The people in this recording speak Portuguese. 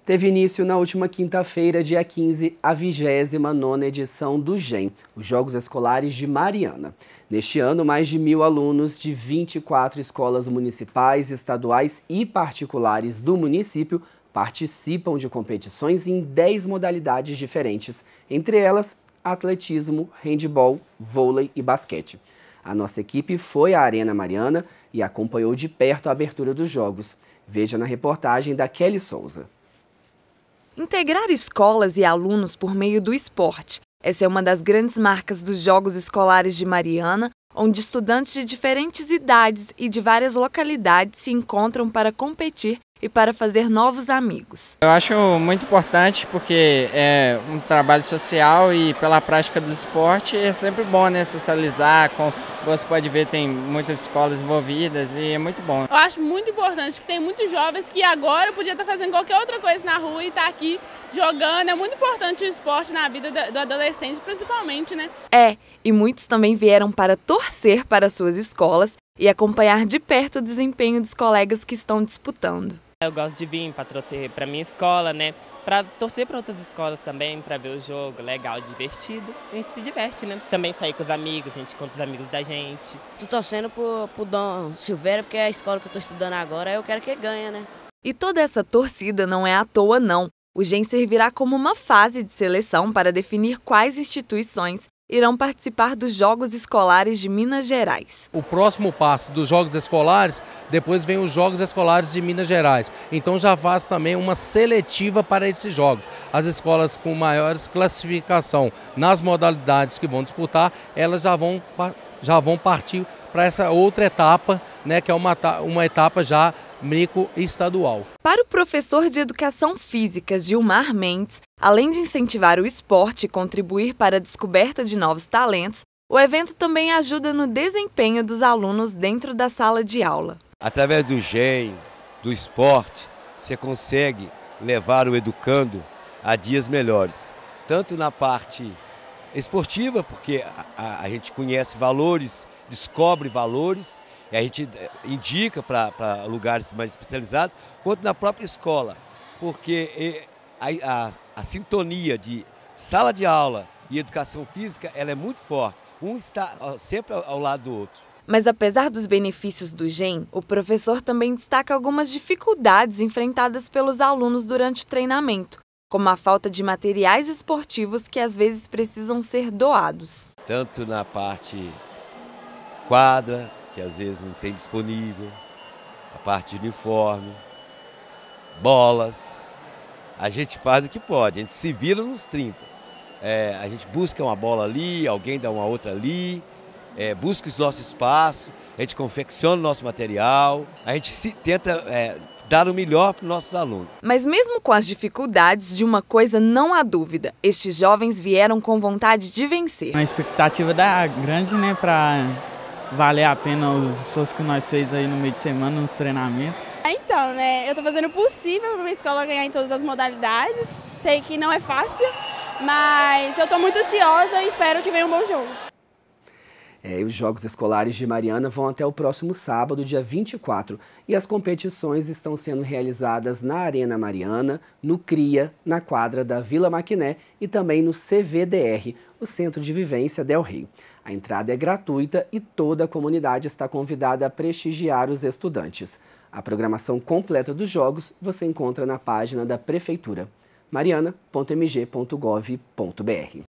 Teve início na última quinta-feira, dia 15, a 29ª edição do GEM, os Jogos Escolares de Mariana. Neste ano, mais de 1.000 alunos de 24 escolas municipais, estaduais e particulares do município participam de competições em 10 modalidades diferentes, entre elas atletismo, handebol, vôlei e basquete. A nossa equipe foi à Arena Mariana e acompanhou de perto a abertura dos Jogos. Veja na reportagem da Kelly Souza. Integrar escolas e alunos por meio do esporte. Essa é uma das grandes marcas dos Jogos Escolares de Mariana, onde estudantes de diferentes idades e de várias localidades se encontram para competir e para fazer novos amigos. Eu acho muito importante porque é um trabalho social e pela prática do esporte é sempre bom, né, socializar. Você pode ver, tem muitas escolas envolvidas e é muito bom. Eu acho muito importante que tem muitos jovens que agora podia estar fazendo qualquer outra coisa na rua e estar aqui jogando. É muito importante o esporte na vida do adolescente, principalmente, né? E muitos também vieram para torcer para suas escolas e acompanhar de perto o desempenho dos colegas que estão disputando. Eu gosto de vir para torcer para minha escola, né? Para torcer para outras escolas também, para ver o jogo legal, divertido. A gente se diverte, né? Também sair com os amigos, a gente conta os amigos da gente. Tô torcendo pro Dom Silveira, porque é a escola que eu tô estudando agora, eu quero que ganhe, né? E toda essa torcida não é à toa, não. O GEM servirá como uma fase de seleção para definir quais instituições irão participar dos Jogos Escolares de Minas Gerais. O próximo passo dos Jogos Escolares, depois vem os Jogos Escolares de Minas Gerais. Então já faz também uma seletiva para esses jogos. As escolas com maiores classificação nas modalidades que vão disputar, elas já vão partir para essa outra etapa, né, que é uma etapa já micro-estadual. Para o professor de Educação Física, Gilmar Mendes, além de incentivar o esporte e contribuir para a descoberta de novos talentos, o evento também ajuda no desempenho dos alunos dentro da sala de aula. Através do GEM, do esporte, você consegue levar o educando a dias melhores. Tanto na parte esportiva, porque a gente conhece valores, descobre valores, e a gente indica para lugares mais especializados, quanto na própria escola, porque a sintonia de sala de aula e educação física ela é muito forte, um está sempre ao lado do outro. Mas apesar dos benefícios do GEM, o professor também destaca algumas dificuldades enfrentadas pelos alunos durante o treinamento, como a falta de materiais esportivos que às vezes precisam ser doados. Tanto na parte quadra, que às vezes não tem disponível, a parte de uniforme, bolas, a gente faz o que pode, a gente se vira nos 30. A gente busca uma bola ali, alguém dá uma outra ali, busca o nosso espaço, a gente confecciona o nosso material, a gente tenta dar o melhor para os nossos alunos. Mas mesmo com as dificuldades, de uma coisa não há dúvida, estes jovens vieram com vontade de vencer. A expectativa grande, né, para valer a pena os esforços que nós fizemos aí no meio de semana, nos treinamentos. Então, né, eu tô fazendo o possível para minha escola ganhar em todas as modalidades. Sei que não é fácil, mas eu tô muito ansiosa e espero que venha um bom jogo. Os Jogos Escolares de Mariana vão até o próximo sábado, dia 24, e as competições estão sendo realizadas na Arena Mariana, no CRIA, na quadra da Vila Maquiné e também no CVDR, o Centro de Vivência Del Rio. A entrada é gratuita e toda a comunidade está convidada a prestigiar os estudantes. A programação completa dos Jogos você encontra na página da Prefeitura, mariana.mg.gov.br.